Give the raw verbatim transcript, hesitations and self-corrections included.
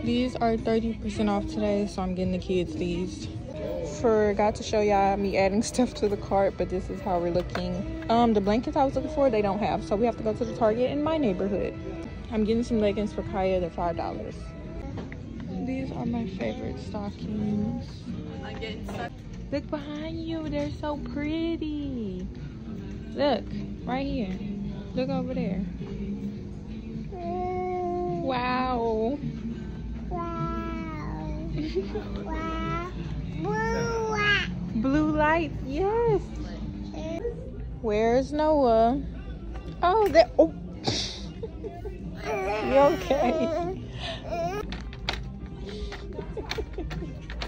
These are thirty percent off today, so I'm getting the kids these. Forgot to show y'all me adding stuff to the cart, but this is how we're looking. Um, the blankets I was looking for, they don't have, so we have to go to the Target in my neighborhood. I'm getting some leggings for Kaya. They're five dollars. These are my favorite stockings. I'm getting stuck. Look behind you. They're so pretty. Look, right here. Look over there. Wow. Wow. Wow. Blue light. Blue lights, yes. Where's Noah? Oh, there. Oh. You okay?